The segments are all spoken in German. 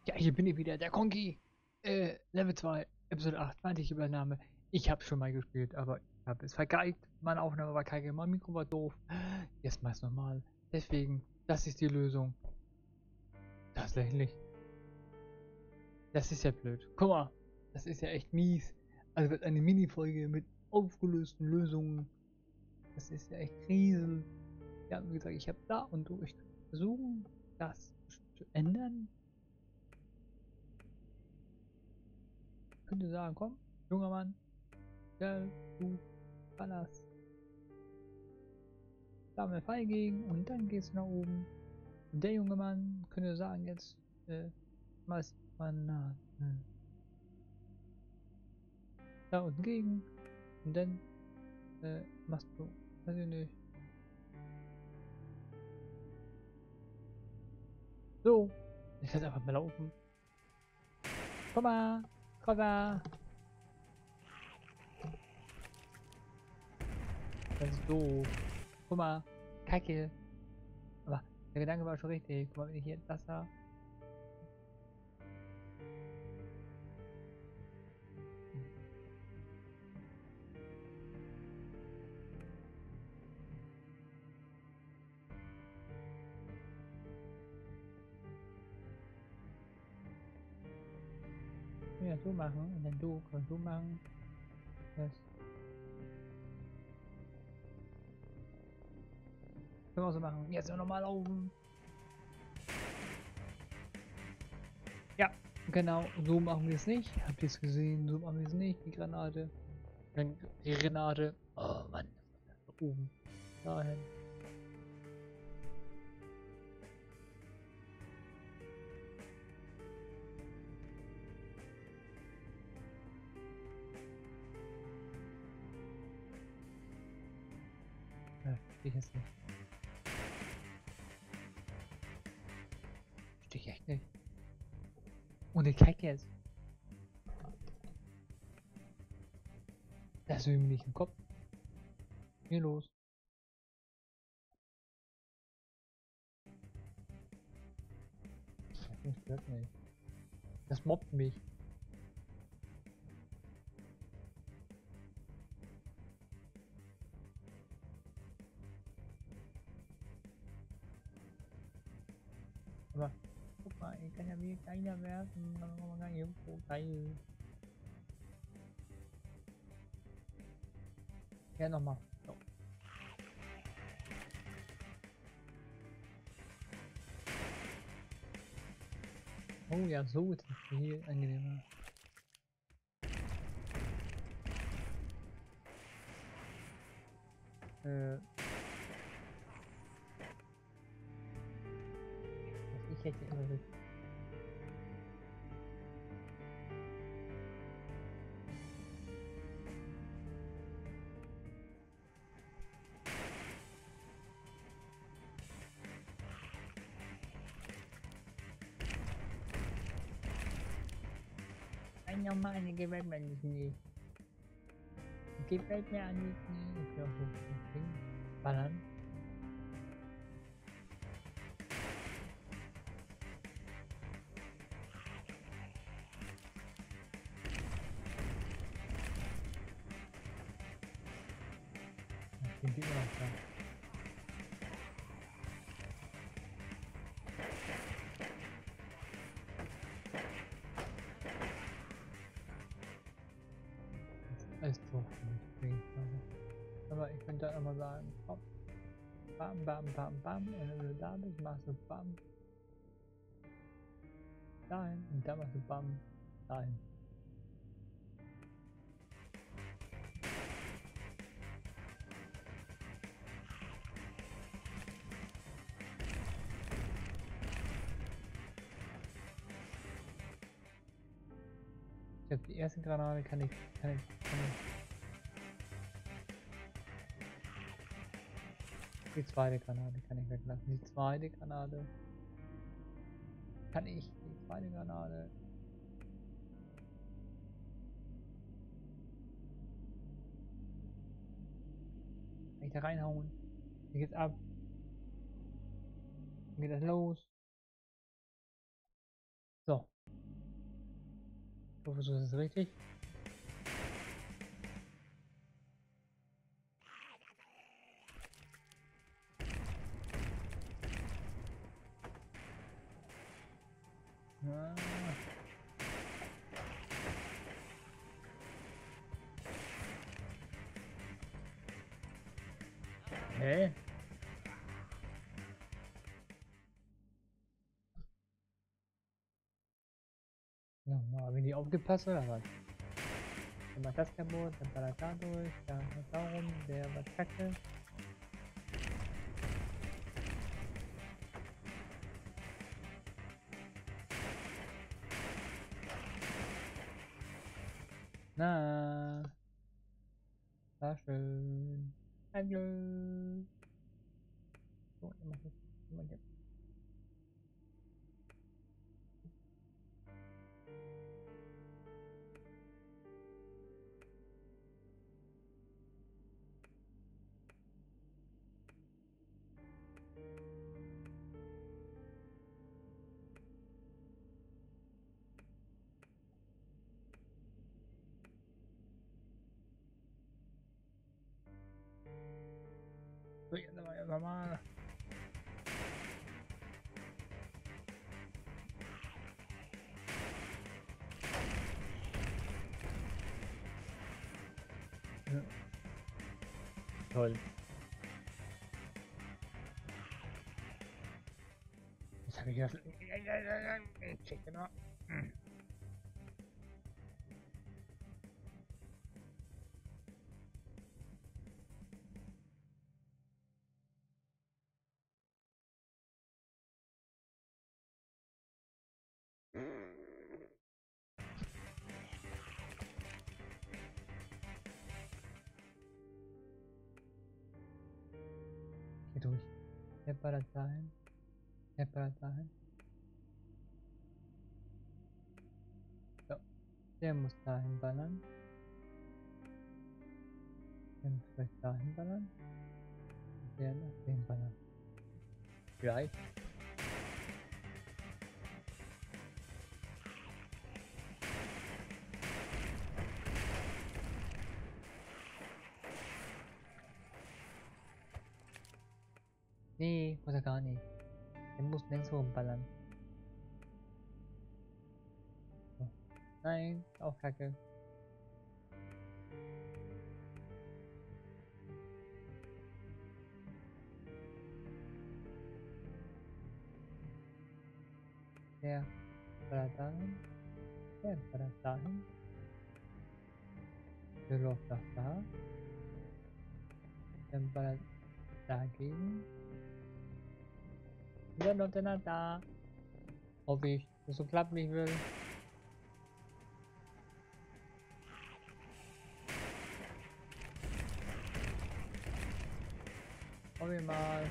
Ja, hier bin ich wieder, der Konki. Level 2, Episode 8, feindliche Übernahme. Ich habe schon mal gespielt, aber ich habe es vergeigt. Meine Aufnahme war kacke, mein Mikro war doof. Jetzt mal normal. Deswegen, das ist die Lösung. Tatsächlich. Das ist ja blöd. Guck mal, das ist ja echt mies. Also wird eine Mini-Folge mit aufgelösten Lösungen. Das ist ja echt riesel. Ja, wie gesagt, ich habe da und du, ich versuchen, das zu ändern. Ich könnte sagen, komm, junger Mann, ja, du ballerst da mal Pfeil gegen und dann geht's nach oben. Und der junge Mann könnte sagen, jetzt schmeißt man da unten gegen und dann machst du, weiß ich nicht, so. Ich lass einfach mal laufen. Komm mal, komm mal. Das ist doof. Guck mal, Kacke. Aber der Gedanke war schon richtig. Guck mal, wenn ich hier das da. Ja, so machen und dann du kannst so machen. Das können wir auch so machen. Jetzt nochmal laufen. Ja, genau, so machen wir es nicht. Habt ihr es gesehen? So machen wir es nicht. Die Granate. Die Granate. Oh Mann. Da oben. Dahin. Ja, verstehe ich jetzt nicht. Verstehe ich echt nicht. Und ich kacke jetzt. Das ist irgendwie nicht im Kopf. Hier los. Das stört mich. Das mobbt mich. Aber guck mal, ich kann ja wie kleiner werfen. Dann kann man gar nicht irgendwo geil. Ja, nochmal. So. Oh ja, so ist es viel angenehmer. Was ich hätte immer so. Ein normale gefällt mir nicht. Gefällt mir eigentlich nicht. Ich will auch so ein Ding ballern. Ich bin immer noch da. Alles doof für mich, denke ich mal. Aber ich könnte auch mal sagen, hopp, bam, bam, bam, bam. Und wenn du da bist, machst du bam, dahin. Und dann machst du bam, dahin. Ich glaube, die erste Granate kann ich. Die zweite Granate kann ich weglassen. Die zweite Granate kann ich. Die zweite Granate. Kann ich da reinhauen. Dann geht's ab. Dann geht das los. So. Ich hoffe, so ist es richtig. Ah. Hä? Nochmal, wenn die aufgepasst oder was? Dann macht das kaputt, dann ballert da durch, da rum, der war kacke. Na, war schön. Hallo. So, dann mach ich mal hier. So, jetzt aber mal. Ja. Toll. Jetzt habe ich das. Check genau. Geh durch. Der ballert dahin. Der ballert dahin. So. Der muss dahin ballern. Der muss vielleicht dahin ballern. Und der nach dem ballern. Vielleicht. Nee, muss er gar nicht. Der muss nirgends rumballern. So. Nein, auch kacke. Der ballert dahin. Der ballert dahin. Der läuft nach da. Dann ballert dagegen. Und dann läuft er nach da. Hoffe ich, dass so klappt, wie ich will. Hoffe ich mal.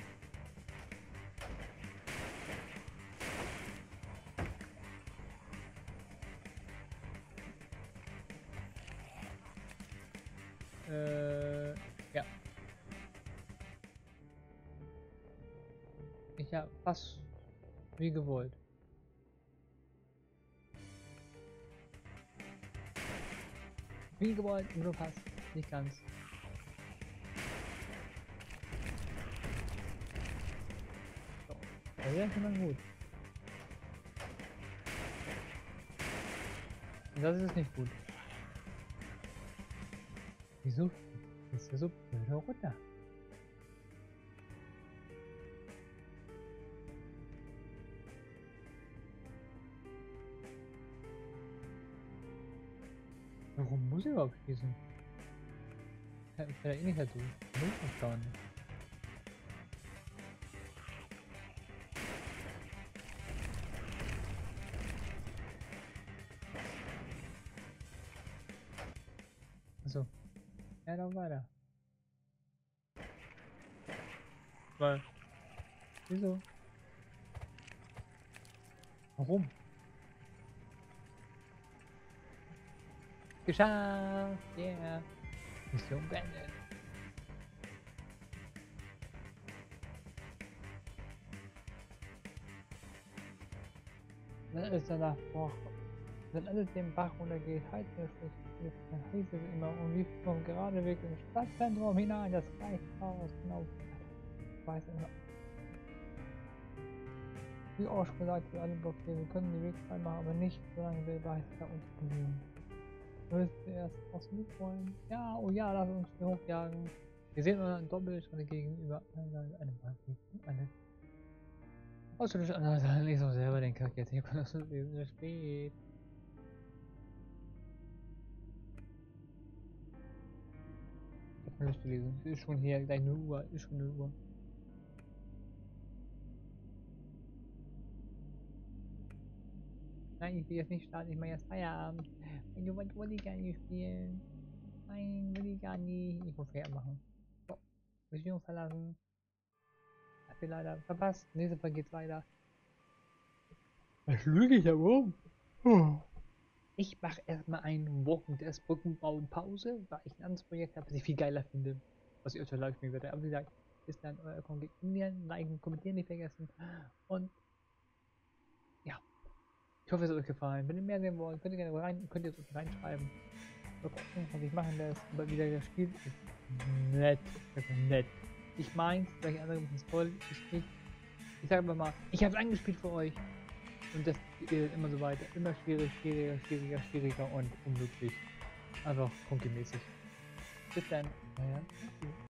Ja. Ich habe fast wie gewollt. Wie gewollt, nur passt. Nicht ganz. So. Das wäre schon mal gut. Und das ist nicht gut. Wieso ist der so blöd runter? Warum muss ich überhaupt schießen? Ich kann ja eh nicht dazu. Ich will das gar nicht. Achso. Ja, dann weiter. Weil. Wieso? Warum? Geschafft! Yeah! Mission beendet. Was ist danach? Boah. Wenn alles den Bach runtergeht, heißt es nicht, dann heißt es immer, und wir vom gerade Weg ins Stadtzentrum hinein, das reicht aus, genau. Ich weiß immer. Wie auch schon gesagt, wir alle blockieren, wir können den Weg frei machen, aber nicht, solange wir weiter uns bewegen. Willst du erst aus dem Weg wollen? Ja, oh ja, lass uns hier hochjagen. Wir sehen unseren Doppelschritte gegenüber eine Bandrichtung, eine ausländische andere Seite, lesen wir selber den Kack jetzt, hier kommt das lesen, spät. Ich hab Lust gelesen, es ist schon hier, gleich 0 Uhr, ist schon 0 Uhr. Nein, ich will jetzt nicht starten, ich mache jetzt Feierabend. Nein, was wollte ich gar nicht spielen. Nein, will ich gar nicht. Ich muss Feierabend machen. So, Mission verlassen. Habt ihr leider verpasst. Nächstes Mal geht's weiter. Was lüge ich da rum? Ich mache erstmal ein Walking-Desk Brückenbau-Pause, weil ich ein anderes Projekt habe, das ich viel geiler finde. Was ich euch live spielen werde. Aber wie gesagt, bis dann, euer Kommentieren, liken, kommentieren nicht vergessen. Und ja, ich hoffe, es hat euch gefallen. Wenn ihr mehr sehen wollt, könnt ihr gerne könnt ihr es reinschreiben. Mal gucken, was ich machen lässt. Aber wieder das Spiel ist nett. Das ist nett. Ich meins, welche andere müssen es voll. Ich sage aber mal, ich habe es angespielt für euch. Und das geht immer so weiter. Immer schwieriger und unmöglich. Einfach funky-mäßig. Bis dann. Naja.